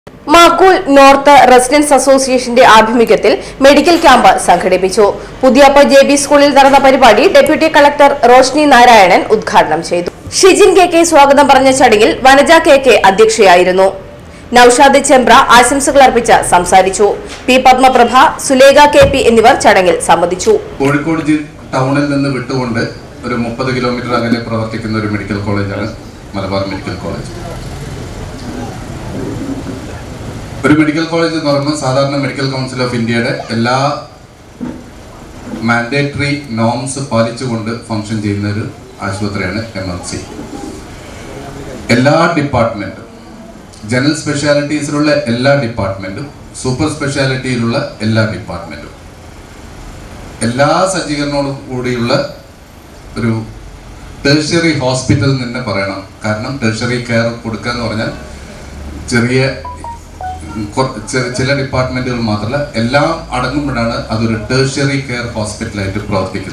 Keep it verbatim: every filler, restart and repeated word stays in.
Makkool north residence അസോസിയേഷന്റെ ആഭിമുഖ്യത്തിൽ medical camp സംഘടിപ്പിച്ചു. പുതിയപ്പ ജെ ബി സ്കൂളിൽ നടന്ന പരിപാടി ഡെപ്യൂട്ടി കളക്ടർ റോഷ്നി നാരായണൻ ഉദ്ഘാടനം ചെയ്തു. ഷിജിൻ കെ കെ സ്വാഗതം പറഞ്ഞ ചടങ്ങിൽ വനജ കെ കെ അധ്യക്ഷയായിരുന്നു. നൌഷാദ് ചെമ്പ്ര ആശംസകൾ അർപ്പിച്ച് സംസാരിച്ചു. P Padmaprabha, Sulekha K P എന്നിവർ ചടങ്ങിൽ സംബന്ധിച്ചു. കോഴിക്കോട് ടൗണിൽ നിന്ന് വിട്ടുകൊണ്ട് ഒരു മുപ്പത് കിലോമീറ്റർ അകലെ പ്രവർത്തിക്കുന്ന ഒരു മെഡിക്കൽ കോളേജാണ് മലബാർ മെഡിക്കൽ കോളേജ്. ഒരു മെഡിക്കൽ കോളേജ് എന്ന് പറയുമ്പോൾ സാധാരണ മെഡിക്കൽ കൗൺസിൽ ഓഫ് ഇന്ത്യയുടെ എല്ലാ മാൻഡേറ്ററി നോംസ് പാലിച്ചുകൊണ്ട് ഫംഗ്ഷൻ ചെയ്യുന്ന ഒരു ആശുപത്രിയാണ് എം എം സി. എല്ലാ ഡിപ്പാർട്ട്മെന്റും, ജനറൽ സ്പെഷ്യാലിറ്റീസിലുള്ള എല്ലാ ഡിപ്പാർട്ട്മെന്റും, സൂപ്പർ സ്പെഷ്യാലിറ്റിയിലുള്ള എല്ലാ ഡിപ്പാർട്ട്മെന്റും, എല്ലാ സജ്ജീകരണത്തോടു കൂടിയുള്ള ഒരു ടെർഷ്യറി ഹോസ്പിറ്റൽ തന്നെ പറയണം. കാരണം ടെർഷ്യറി കെയർ കൊടുക്കുക എന്ന് പറഞ്ഞാൽ ചെറിയ ചില ഡിപ്പാർട്ട്മെന്റുകൾ മാത്രമല്ല എല്ലാം അടങ്ങുമ്പോഴാണ് അതൊരു ടെർഷ്യറി കെയർ ഹോസ്പിറ്റലായിട്ട് പ്രവർത്തിക്കുന്നത്.